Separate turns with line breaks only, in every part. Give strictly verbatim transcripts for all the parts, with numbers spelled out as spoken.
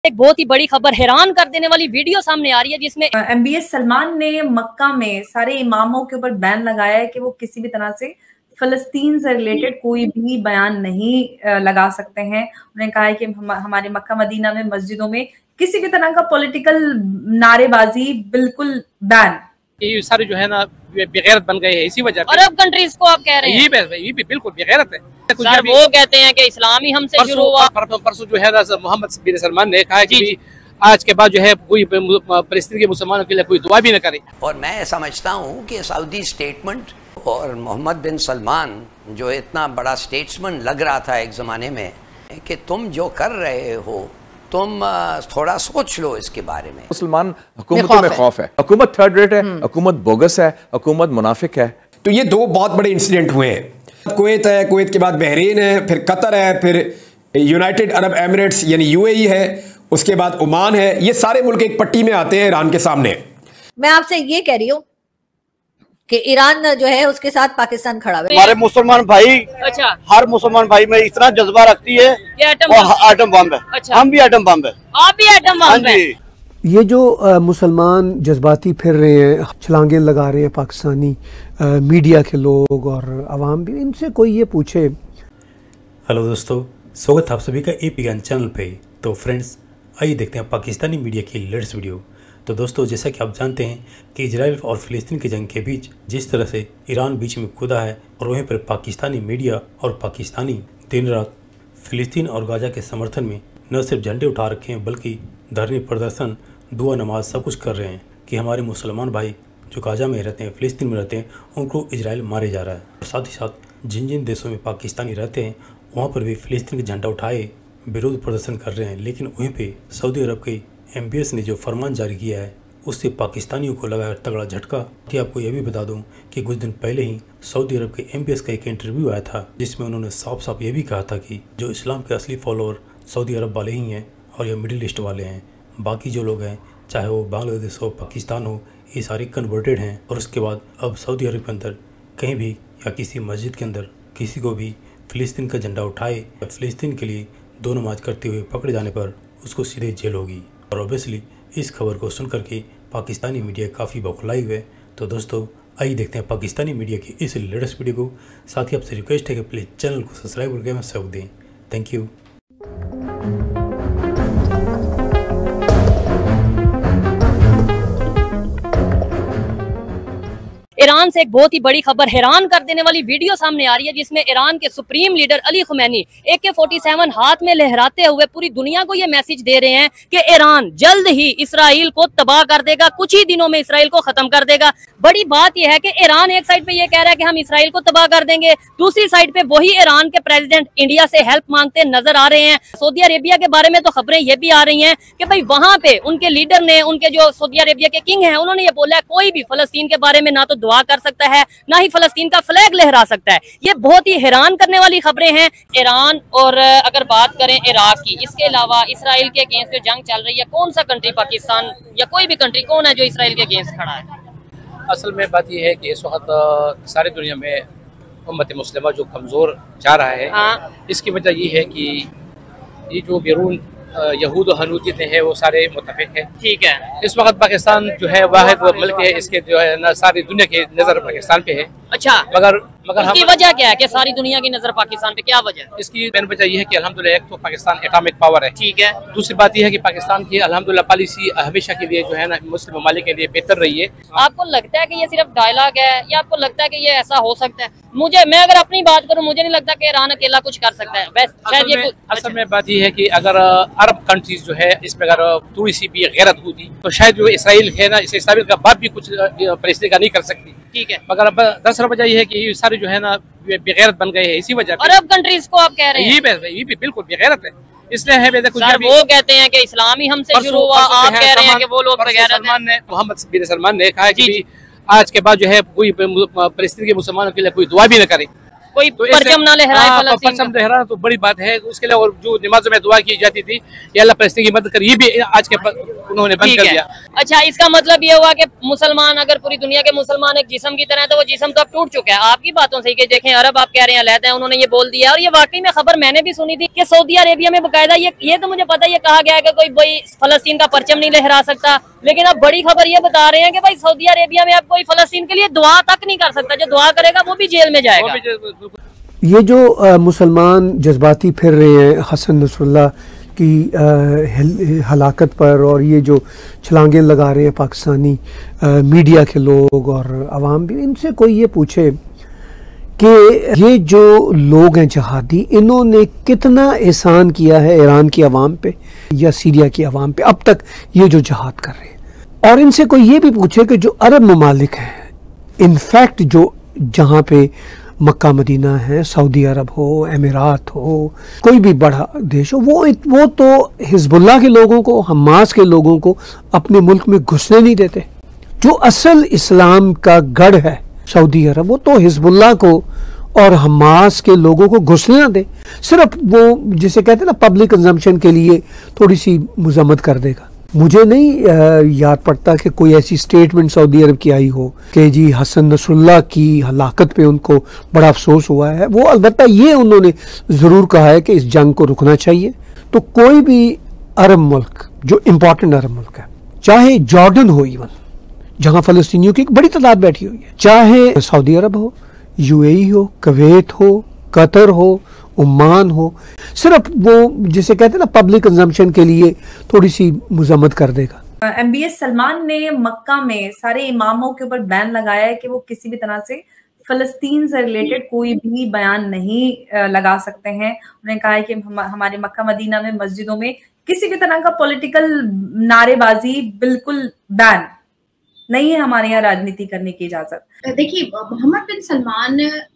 एक बहुत ही बड़ी खबर, हैरान कर देने वाली वीडियो सामने आ रही है जिसमें
एम बी एस सलमान ने मक्का में सारे इमामों के ऊपर बैन लगाया है कि वो किसी भी तरह से फलस्तीन से रिलेटेड कोई भी बयान नहीं लगा सकते हैं। उन्होंने कहा है कि हम, हमारे मक्का मदीना में मस्जिदों में किसी भी तरह का पॉलिटिकल नारेबाजी बिल्कुल बैन।
ये सारे जो है ना बेगैरत बन गए हैं इसी वजह से।
अरब कंट्रीज को आप कह रहे हैं?
ये ये भी बिल्कुल बेगैरत है।
सर वो कहते हैं कि इस्लाम ही हमसे शुरू हुआ।
परसों जो है ना मोहम्मद बिन सलमान ने कहा कि आज के बाद जो है कोई फलस्तीन के मुसलमानों के लिए कोई दुआ भी न करे।
और मैं समझता हूँ कि सऊदी स्टेटमेंट और मोहम्मद बिन सलमान जो इतना बड़ा स्टेट्समैन लग रहा था एक ज़माने में कि तुम जो कर रहे हो तुम थोड़ा सोच लो इसके बारे में।
मुसलमान हुकूमतों में खौफ है, हुकूमत थर्ड रेट है, हुकूमत बोगस है, हुकूमत मुनाफिक है।
तो ये दो बहुत बड़े इंसिडेंट हुए हैं। कुवैत है, कुवैत के बाद बहरीन है, फिर कतर है, फिर यूनाइटेड अरब एमिरेट्स यानी यू ए ई है, उसके बाद ओमान है। ये सारे मुल्क एक पट्टी में आते हैं ईरान के सामने।
मैं आपसे ये कह रही हूँ कि ईरान जो है उसके साथ पाकिस्तान खड़ा है।
हमारे मुसलमान भाई, अच्छा, हर मुसलमान भाई में इतना जज्बा रखती है कि एटम बम है। अच्छा, हम भी एटम बम है।
आप भी एटम बम है।
ये जो आ, मुसलमान जज्बाती फिर रहे हैं, छलांगे लगा रहे हैं पाकिस्तानी आ, मीडिया के लोग और आवाम भी, इनसे कोई ये पूछे।
हेलो दोस्तों, स्वागत है आप सभी का ए पी ज्ञान चैनल पे। तो फ्रेंड्स, आइए देखते हैं पाकिस्तानी मीडिया की लेटेस्ट वीडियो। तो दोस्तों, जैसा कि आप जानते हैं कि इजराइल और फ़लस्तीन की जंग के बीच जिस तरह से ईरान बीच में कूदा है और वहीं पर पाकिस्तानी मीडिया और पाकिस्तानी दिन रात फ़लस्तीन और गाज़ा के समर्थन में न सिर्फ झंडे उठा रखे हैं बल्कि धरने, प्रदर्शन, दुआ, नमाज सब कुछ कर रहे हैं कि हमारे मुसलमान भाई जो गाज़ा में रहते हैं, फ़लस्तीन में रहते हैं, उनको इजराइल मारे जा रहा है। और साथ ही साथ जिन जिन देशों में पाकिस्तानी रहते हैं वहाँ पर भी फ़लस्तीन का झंडा उठाए विरोध प्रदर्शन कर रहे हैं। लेकिन वहीं पर सऊदी अरब के एम बी एस ने जो फरमान जारी किया है उससे पाकिस्तानियों को लगा तगड़ा झटका। कि आपको यह भी बता दूं कि कुछ दिन पहले ही सऊदी अरब के एम बी एस का एक इंटरव्यू आया था जिसमें उन्होंने साफ साफ ये भी कहा था कि जो इस्लाम के असली फॉलोअर सऊदी अरब वाले ही हैं और ये मिडिल ईस्ट वाले हैं, बाकी जो लोग हैं चाहे वो बांग्लादेश हो, पाकिस्तान हो, ये सारे कन्वर्टेड हैं। और उसके बाद अब सऊदी अरब के अंदर कहीं भी या किसी मस्जिद के अंदर किसी को भी फ़लस्तीन का झंडा उठाए या फ़लस्तीन के लिए दो नमाज करते हुए पकड़े जाने पर उसको सीधे जेल होगी। और ऑब्वियसली इस खबर को सुन करके पाकिस्तानी मीडिया काफ़ी बौखलाई हुए। तो दोस्तों, आइए देखते हैं पाकिस्तानी मीडिया की इस लेटेस्ट वीडियो को। साथ ही आपसे रिक्वेस्ट है कि प्लीज़ चैनल को सब्सक्राइब करके हमें सहयोग दें। Thank you.
ईरान से एक बहुत ही बड़ी खबर, हैरान कर देने वाली वीडियो सामने आ रही है जिसमें ईरान के supreme leader Ali Khamenei A K forty seven हाथ में लहराते हुए पूरी दुनिया को ये मैसेज दे रहे हैं कि ईरान जल्द ही इसराइल को तबाह कर देगा, कुछ ही दिनों में इसराइल को खत्म कर देगा। बड़ी बात यह है कि ईरान एक साइड पे ये कह रहा है कि हम इसराइल को तबाह कर देंगे, दूसरी साइड पे वही ईरान के प्रेसिडेंट इंडिया से हेल्प मांगते नजर आ रहे हैं। सऊदी अरेबिया के बारे में तो खबरें ये भी आ रही हैं कि भाई वहां पे उनके लीडर ने, उनके जो सऊदी अरेबिया के किंग हैं, उन्होंने ये बोला है कोई भी फलस्तीन के बारे में ना तो दुआ कर सकता है ना ही फलस्तीन का फ्लैग लहरा सकता है। ये बहुत ही हैरान करने वाली खबरें हैं। ईरान और अगर बात करें इराक की, इसके अलावा इसराइल के अगेंस्ट जो जंग चल रही है, कौन सा कंट्री, पाकिस्तान या कोई भी कंट्री, कौन है जो इसराइल के अगेंस्ट खड़ा है?
असल में बात यह है कि इस वक्त सारी दुनिया में उम्मत मुस्लिमा जो कमज़ोर जा रहा है, हाँ। इसकी वजह यह है कि ये जो बैरून यहूद और हनूदियत है वो सारे मुतफिक है। ठीक है, इस वक्त पाकिस्तान जो है वाहिद वो मुल्क है, इसके जो है ना सारी दुनिया की नज़र पाकिस्तान पे है। अच्छा, मगर मगर इसकी वजह क्या है कि सारी दुनिया की नज़र पाकिस्तान पे? क्या वजह? इसकी मेन वजह यह है कि अल्हम्दुलिल्लाह एक तो पाकिस्तान एटॉमिक पावर है। ठीक है, दूसरी बात यह है कि पाकिस्तान की अल्हम्दुलिल्लाह पॉलिसी हमेशा के लिए जो है ना मुस्लिम ममालिक के लिए बेहतर रही है। आपको लगता है कि ये सिर्फ डायलॉग है या आपको लगता है कि ये ऐसा हो सकता है? मुझे, मैं अगर अपनी बात करूँ, मुझे नहीं लगता कि ईरान अकेला कुछ कर सकता है। बस शायद ये असल में बात यह है कि अगर अरब कंट्रीज जो है इसमें अगर थोड़ी सी भी गैरत होती तो शायद जो इसराइल है ना, इस इसराइल का बाप भी कुछ फैसले का नहीं कर सकती। ठीक है, मगर अब दूसरा वजह यह है कि ये सारे जो है ना बेगैरत बन गए हैं इसी वजह। अरब कंट्रीज को आप कह रहे हैं? ये ये भी बिल्कुल बेगैरत है। इसलिए है सर, वो कहते हैं कि इस्लाम ही हमसे शुरू हुआ, आप कह रहे हैं कि वो लोग बेगैरत हैं। मोहम्मद बिन सलमान ने कहा कि आज के बाद जो है कोई फलस्तीन के मुसलमानों के लिए कोई दुआ भी न करे।
कोई
तो
परचम ना लहराए फलस्तीन
परचम लहराना तो बड़ी बात है। उसके लिए और जो नमाजों में दुआ की जाती थी कि अल्लाह फलस्तीन की मदद कर, ये भी आज के उन्होंने बंद कर दिया।
अच्छा, इसका मतलब ये हुआ कि मुसलमान, अगर पूरी दुनिया के मुसलमान एक जिस्म की तरह है तो वो जिस्म तो अब टूट चुका है। आपकी बातों से कि देखें अरब आप कह रहे हैं अलहदा है, उन्होंने ये बोल दिया। और ये वाकई में खबर मैंने भी सुनी थी कि सऊदी अरेबिया में बकायदा ये ये तो मुझे पता है, ये कहा गया है कि कोई भाई फलस्तीन का परचम नहीं लहरा सकता, लेकिन अब बड़ी खबर ये बता रहे हैं कि भाई सऊदी अरेबिया में अब कोई फलस्तीन के लिए दुआ तक नहीं कर सकता। जो दुआ करेगा वो भी जेल में जाएगा।
ये जो आ, मुसलमान जज्बाती फिर रहे हैं हसन नसरुल्लाह की हलाकत पर, और ये जो छलांगें लगा रहे हैं पाकिस्तानी आ, मीडिया के लोग और आवाम भी, इनसे कोई ये पूछे कि ये जो लोग हैं जहादी, इन्होंने कितना एहसान किया है ईरान की आवाम पे या सीरिया की आवाम पे अब तक ये जो जहाद कर रहे हैं। और इनसे कोई ये भी पूछे कि जो अरब ममालिक हैं, इनफैक्ट जो जहाँ पे मक्का मदीना है, सऊदी अरब हो, अमीरात हो, कोई भी बड़ा देश हो, वो वो तो हिजबुल्लाह के लोगों को, हमास के लोगों को अपने मुल्क में घुसने नहीं देते। जो असल इस्लाम का गढ़ है सऊदी अरब, वो तो हिजबुल्लाह को और हमास के लोगों को घुसने ना दे, सिर्फ वो जिसे कहते हैं ना पब्लिक कंजम्पशन के लिए थोड़ी सी मजम्मत कर देगा। मुझे नहीं आ, याद पड़ता कि कोई ऐसी स्टेटमेंट सऊदी अरब की आई हो कि जी हसन नसरुल्लाह की हलाकत पे उनको बड़ा अफसोस हुआ है। वो अलबत्ता ये उन्होंने ज़रूर कहा है कि इस जंग को रुकना चाहिए। तो कोई भी अरब मुल्क जो इम्पोर्टेंट अरब मुल्क है, चाहे जॉर्डन हो, इवन जहाँ फ़लस्तीनियों की एक बड़ी तादाद बैठी हुई है, चाहे सऊदी अरब हो, यूएई हो, कुवैत हो, कतर हो, ओमान हो, सिर्फ वो जिसे कहते हैं ना पब्लिक कंजम्पशन के लिए थोड़ी सी मजम्मत कर देगा।
एमबीएस सलमान ने मक्का में सारे इमामों के ऊपर बैन लगाया है कि वो किसी भी तरह से फलस्तीन से रिलेटेड कोई भी बयान नहीं लगा सकते हैं। उन्होंने कहा है कि हम, हमारे मक्का मदीना में मस्जिदों में किसी भी तरह का पॉलिटिकल नारेबाजी बिल्कुल बैन नहीं है, हमारे यहाँ राजनीति करने की इजाजत।
देखिए, मोहम्मद बिन सलमान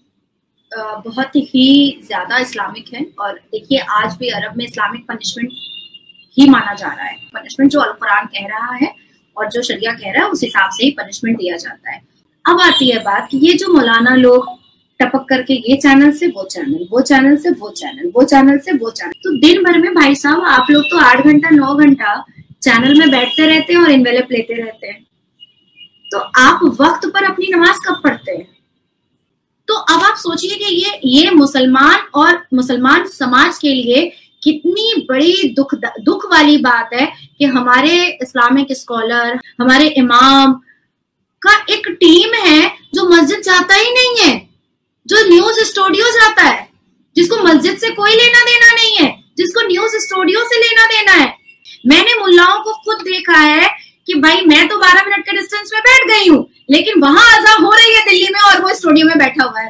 बहुत ही ज्यादा इस्लामिक है, और देखिए आज भी अरब में इस्लामिक पनिशमेंट ही माना जा रहा है। पनिशमेंट जो अल कुरान कह रहा है और जो शरिया कह रहा है उस हिसाब से ही पनिशमेंट दिया जाता है। अब आती है बात कि ये जो मौलाना लोग टपक करके ये चैनल से वो चैनल, वो चैनल से वो चैनल, वो चैनल से वो चैनल, तो दिन भर में भाई साहब आप लोग तो आठ घंटा नौ घंटा चैनल में बैठते रहते हैं और इन्वेलप लेते रहते हैं। तो आप वक्त पर अपनी नमाज कब पढ़ते हैं? तो अब आप सोचिए कि ये ये मुसलमान और मुसलमान समाज के लिए कितनी बड़ी दुख दुख वाली बात है कि हमारे इस्लामिक स्कॉलर, हमारे इमाम का एक टीम है जो मस्जिद जाता ही नहीं है, जो न्यूज स्टूडियो जाता है, जिसको मस्जिद से कोई लेना देना नहीं है, जिसको न्यूज स्टूडियो से लेना देना है। मैंने मुल्लाओं को खुद देखा है कि भाई मैं तो बारह मिनट के डिस्टेंस में बैठ गई हूँ, लेकिन वहां अज़ान हो रही है दिल्ली में और वो स्टूडियो में बैठा हुआ है,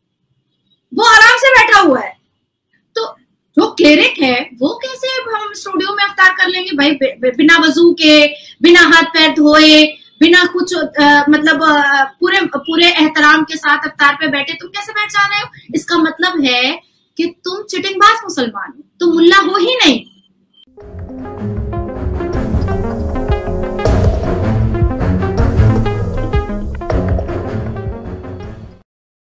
वो आराम से बैठा हुआ है। तो जो क्लेरिक है वो कैसे हम स्टूडियो में अफ्तार कर लेंगे भाई, बिना वजू के, बिना हाथ पैर धोए, बिना कुछ आ, मतलब आ, पूरे पूरे एहतराम के साथ अफ्तार पे बैठे तुम कैसे बैठ जा रहे हो? इसका मतलब है कि तुम चिटिंगबाज मुसलमान हो, तुम मुल्ला हो ही नहीं,